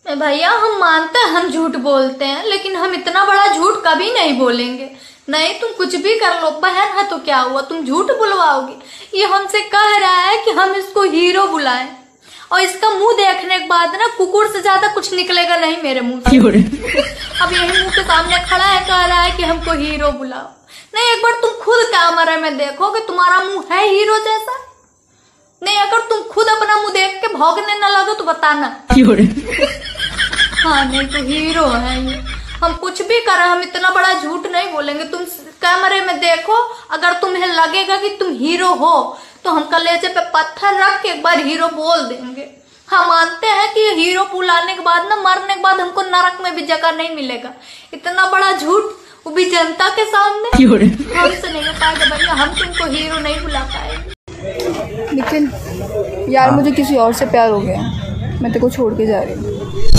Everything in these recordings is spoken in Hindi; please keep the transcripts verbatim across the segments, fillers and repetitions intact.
भैया हम मानते हैं हम झूठ बोलते हैं, लेकिन हम इतना बड़ा झूठ कभी नहीं बोलेंगे। नहीं, तुम कुछ भी कर लो, बहन है तो क्या हुआ, तुम झूठ बुलवाओगे। ये हमसे कह रहा है कि हम इसको हीरो बुलाएं, और इसका मुंह देखने के बाद ना कुकुर से ज्यादा कुछ निकलेगा नहीं मेरे मुंह से। अब यही मुंह के सामने खड़ा है, कह रहा है कि हमको हीरो बुलाओ। नहीं, एक बार तुम खुद कैमरे में देखो कि तुम्हारा मुंह है हीरो जैसा। नहीं, अगर तुम खुद अपना मुंह देख के भौंकने न लगो तो बताना। हाँ, नहीं तो हीरो है ये। हम कुछ भी करें, हम इतना बड़ा झूठ नहीं बोलेंगे। तुम कैमरे में देखो, अगर तुम्हें लगेगा कि तुम हीरो हो तो हम कलेजे पे पत्थर रख के एक बार हीरो बोल देंगे। हम मानते हैं कि हीरो बुलाने के बाद ना, मरने के बाद हमको नरक में भी जगह नहीं मिलेगा। इतना बड़ा झूठ, वो भी जनता के सामने, हमसे नहीं हो पाएगा भैया। हम तुमको हीरो नहीं बुला पाएंगे। निखिल यार, मुझे किसी और से प्यार हो गया, मैं तेरे को छोड़ के जा रही हूँ।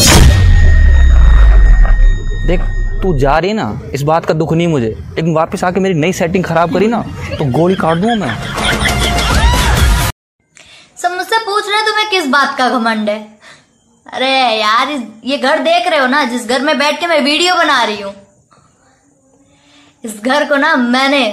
देख, तू जा रही ना, इस बात का दुख नहीं मुझे, लेकिन वापस आके मेरी नई सेटिंग खराब करी ना तो गोली काट दूंगा मैं। सब मुझसे पूछ रहे हैं तुम्हें किस बात का घमंड है। अरे यार, ये घर देख रहे हो ना, जिस घर में बैठ के मैं वीडियो बना रही हूँ, इस घर को ना मैंने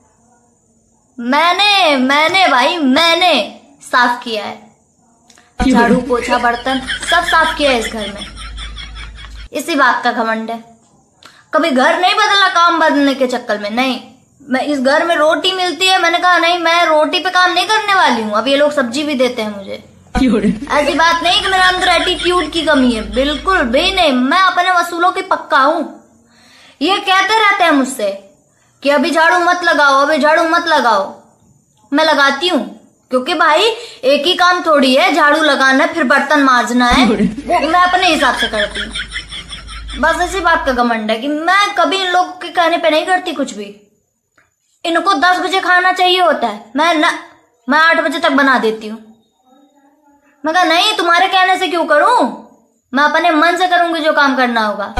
मैंने मैंने भाई मैंने साफ किया है। झाड़ू पोछा बर्तन सब साफ किया है इस घर में। इसी बात का घमंड है। कभी घर नहीं बदला काम बदलने के चक्कर में। नहीं, मैं इस घर में रोटी मिलती है, मैंने कहा नहीं, मैं रोटी पे काम नहीं करने वाली हूँ। अब ये लोग सब्जी भी देते हैं मुझे। ऐसी बात नहीं कि मेरे अंदर एटीट्यूड की कमी है, बिल्कुल भी नहीं। मैं अपने वसूलों की पक्का हूँ। ये कहते रहते हैं मुझसे कि अभी झाड़ू मत लगाओ, अभी झाड़ू मत लगाओ। मैं लगाती हूँ, क्योंकि भाई एक ही काम थोड़ी है, झाड़ू लगाना है फिर बर्तन मांजना है, वो मैं अपने हिसाब से करती हूँ। बस इसी बात का घमंड है कि मैं कभी इन लोगों के कहने पे नहीं करती कुछ भी। इनको दस बजे खाना चाहिए होता है, मैं न, मैं आठ बजे तक बना देती हूँ। मैं कहा नहीं, तुम्हारे कहने से क्यों करूं, मैं अपने मन से करूंगी जो काम करना होगा।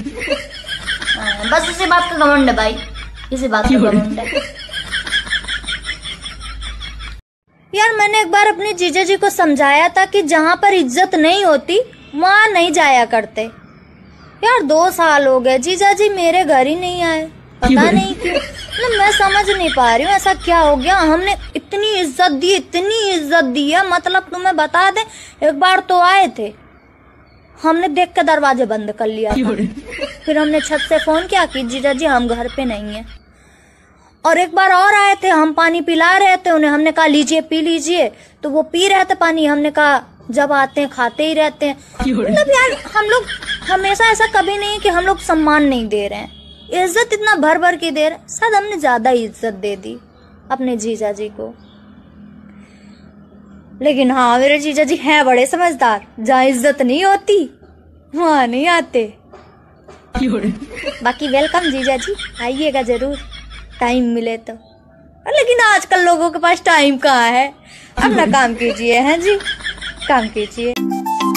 बस इसी बात का घमंड है भाई, इसी बात का घमंड है। यार, मैंने एक बार अपने जीजा जी को समझाया था कि जहाँ पर इज्जत नहीं होती वहां नहीं जाया करते। यार, दो साल हो गए जीजा जी मेरे घर ही नहीं आए, पता नहीं क्यों। मतलब मैं समझ नहीं पा रही हूँ ऐसा क्या हो गया। हमने इतनी इज्जत दी, इतनी इज्जत दी है, मतलब तुम्हें बता दें, एक बार तो आए थे, हमने देख के दरवाजे बंद कर लिया था। फिर हमने छत से फोन किया कि जीजा जी हम घर पे नहीं है। और एक बार और आए थे, हम पानी पिला रहे थे उन्हें, हमने कहा लीजिए पी लीजिए, तो वो पी रहे थे पानी। हमने कहा जब आते हैं खाते ही रहते हैं। मतलब यार, हम लोग हमेशा ऐसा कभी नहीं कि हम लोग सम्मान नहीं दे रहे हैं, इज्जत इतना भर भर के दे रहे। शायद हमने ज्यादा इज्जत दे दी अपने जीजा जी को। लेकिन हाँ, मेरे जीजा जी हैं बड़े समझदार, जहाँ इज्जत नहीं होती वहां नहीं आते। बाकी वेलकम जीजा जी, आइएगा जरूर टाइम मिले तो। लेकिन आजकल लोगों के पास टाइम कहाँ है, अपना काम कीजिए। हैं जी, काम कीजिए।